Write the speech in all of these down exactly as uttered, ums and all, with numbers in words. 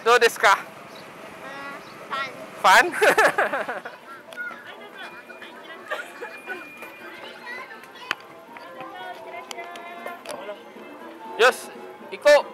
どうですか? Fun. Fun? Yos, iko.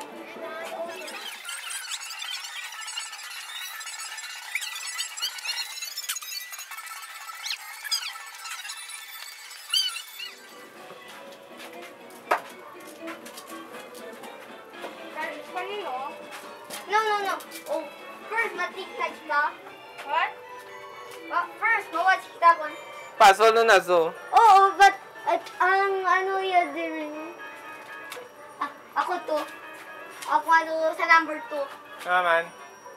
No, no, no. Oh, first, matikaj ka. What? Well, first, mawatch kita ko. Puzzle no nazo. Oo, but at ang ano yun din. Ah, ako to. Ako ano sa number two. Naman.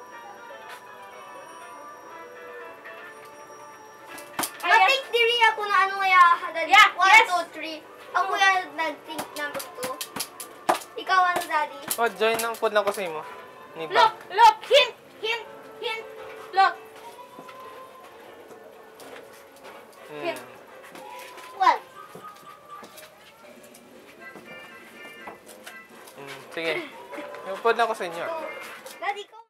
Matik diri ako na ano kaya hadali. Yeah, one, yes. two, three. Ako yung nag-think number two. Ikaw ano, Daddy? Oh, join ng pod lang ko sa imo. Ni ba? Look, look, hint, hint, hint. Look. Hmm. Hint. What? Hmm. Sige. Yung pod lang ko sa inyo. Oh, Daddy ko.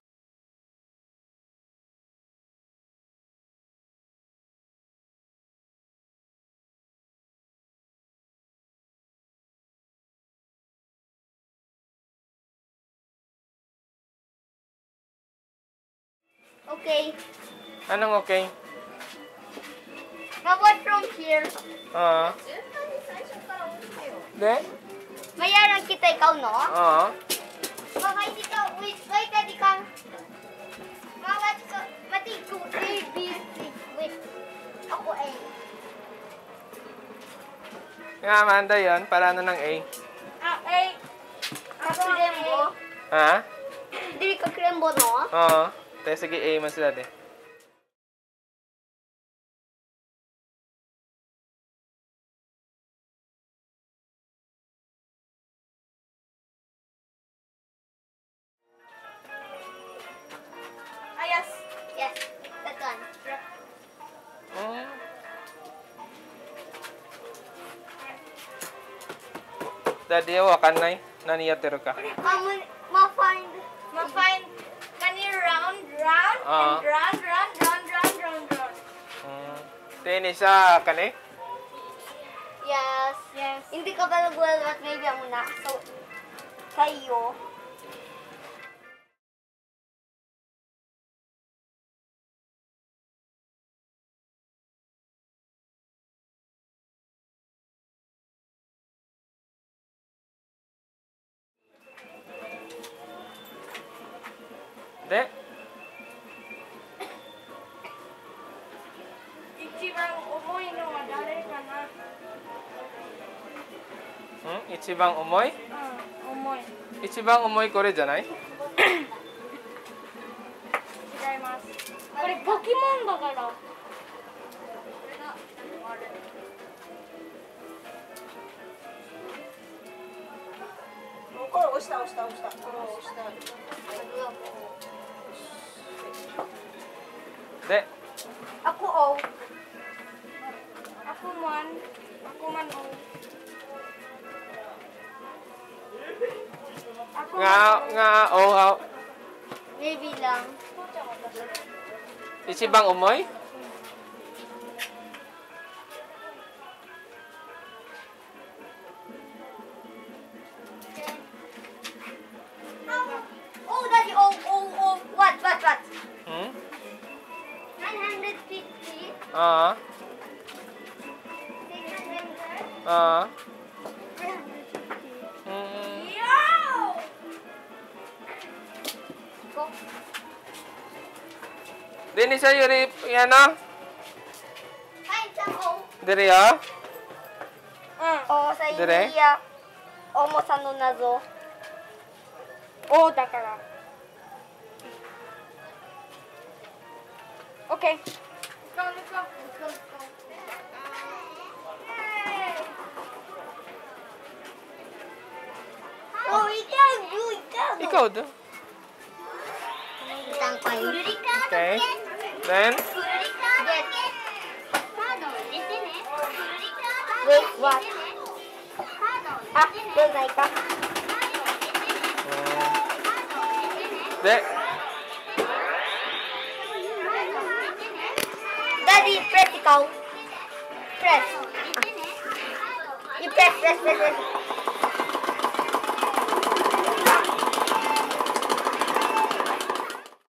Okay. Anong okay? Mabot from here. Oo. De? Mayaran kita ikaw, no? Oo. Baka hindi ka, wait, wait, daddy ka. Mawat ka, mati, two, three, B, six, wait. Ako A. Nga, Amanda yun. Para ano ng A? Ah, A. Ako krembo. Ha? Dili ka krembo, no? Oo. Tayo sige A man sila de. Ah, yes. Yes, that one. Hmm. Daddy, wakan na eh. Naniyatero ka. Um, ma-find. Ma-find. Kani round, round, Ah. and round, round, round, round, round, round. Hmm. Tini siya kani? Yes. Yes. Hindi ka ba nag-well at maybe ang muna. So, kayo. De? Ichibang umoy no, dare ka na. Hmm? Ichibang umoy? Ah, umoy. Ichibang umoy kore janai? Chigaimasu. Kore Pokemon da kara. Ko, usta, usta, usta. Usta. De? Ako O. Ako man. Ako man O. Ako Nga, nga, oh, how? maybe lang. Ichibang umoy? Oh, daddy, oh, oh, oh. What, what, what? Hmm? nine hundred fifty. Ah. six hundred. Ah. three hundred fifty. Hmm. Yo! Go. Dini siya yuri, yan ah. Find some O. Diri ah. Mm. O, sa Dire? India. O mo sa nunazo. O, da kara. Okay. Let's go, let's go. Let's go, let's go. Hey! Oh, ikaw, you, ikaw. Ikaw do. Isang kayo. Okay. Then? Wait, what? Ah, doon tayo ka. De? Daddy, press ikaw. Press. You press, press, press, press.